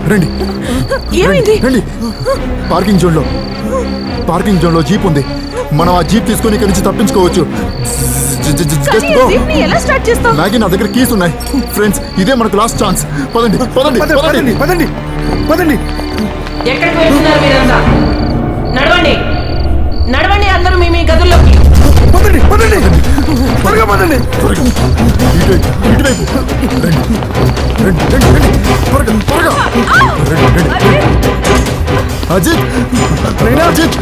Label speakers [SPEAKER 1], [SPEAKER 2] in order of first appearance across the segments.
[SPEAKER 1] రండి
[SPEAKER 2] ఏమైంది?
[SPEAKER 1] రండి. పార్కింగ్ జోన్ లో జీప్ ఉంది. మనం ఆ జీప్ తీసుకొని ఇక్కడి నుంచి తప్పించుకోవచ్చు.
[SPEAKER 2] ఎలా స్టార్ట్ చేస్తాం?
[SPEAKER 1] మ్యాగీ, నా దగ్గర కీస్ ఉన్నాయి. ఫ్రెండ్స్, ఇదే మనకు లాస్ట్ ఛాన్స్. పదండి పదండి పదండి పదండి పదండి.
[SPEAKER 3] ఎక్కడికి వెళ్తున్నారు మీరంతా? నడవండి నడవండి, అందరూ మీ గదుల్లోకి.
[SPEAKER 1] పదండి పదండి త్వరగా పదండి. ఇటువైపు రండి రండి రండి రండి త్వరగా త్వరగా రండి రండి. అజిత్ అజిత్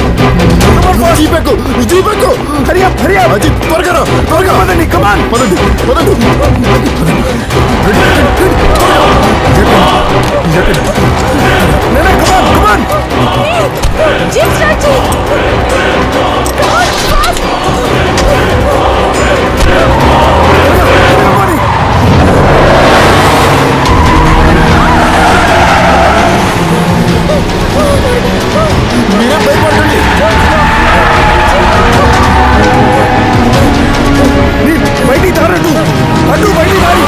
[SPEAKER 1] జీపెక్కు అజిత్ త్వరగా రా త్వరగా పదండి. కమాన్ పదండి పదండి.
[SPEAKER 2] జీప్ స్టార్ట్ చేయి.
[SPEAKER 1] మీరే భయపడండి. బయటికి దారడు అడ్డు బయటికి దారి.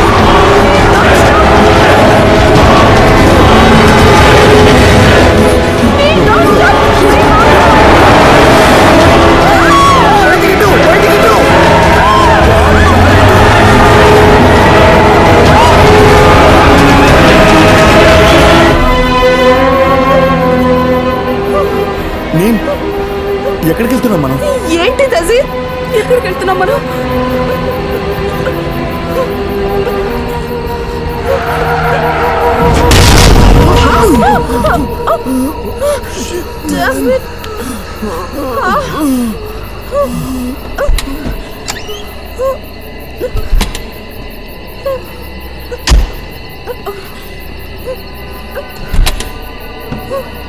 [SPEAKER 1] ఎక్కడికి వెళ్తున్నాం మనం?
[SPEAKER 2] ఏంటి తజీద్, ఎక్కడికి వెళ్తున్నాం మనం? Damn it.